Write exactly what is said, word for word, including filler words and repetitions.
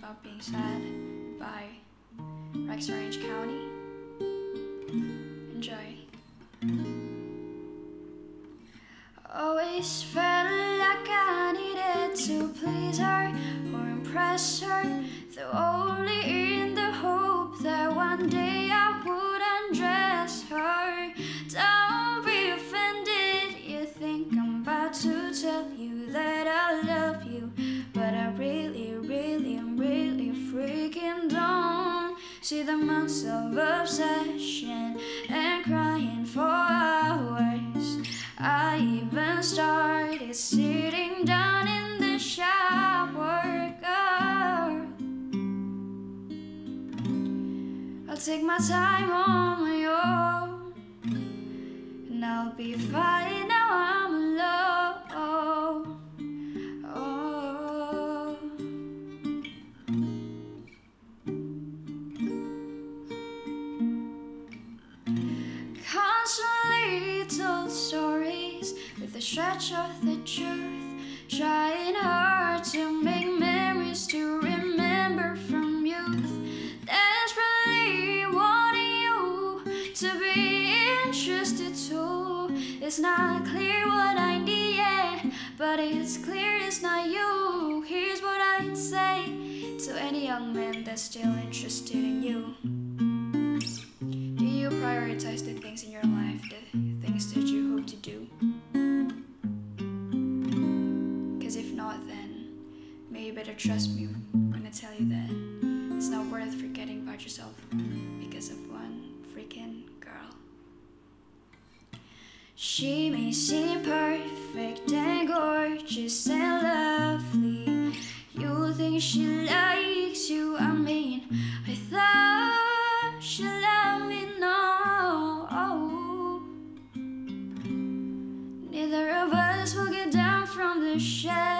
Stop Being Sad by Rex Orange County. Enjoy. Always felt like I needed to please her or impress her, though only in the hope that one day I would undress her. Don't be offended, you think I'm about to tell you that I love you, but I really, really, I'm really freaking don't. See the months of obsession and crying for hours. I even started sitting down in the shower, girl. I'll take my time on my own, and I'll be fine now I'm alone. Oh. Constantly told stories with a stretch of the truth, trying hard to make memories to remember from youth. Desperately wanting you to be interested too. It's not clear what I need yet, but it's clear it's not you. Here's what I'd say to any young man that's still interested in you. Do you prioritize the things in your life, the things that you hope to do? Because if not, then maybe you better trust me when I tell you that it's not worth forgetting about yourself because of one freaking girl. She may seem perfect and gorgeous and lovely. You think she likes you, I mean, I thought she loved me, no. Neither of us will get down from the shed.